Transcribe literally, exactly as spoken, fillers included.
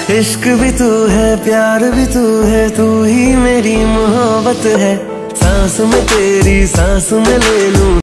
इश्क भी तू है, प्यार भी तू है, तू ही मेरी मोहब्बत है। सांस में तेरी सांस में ले लूं।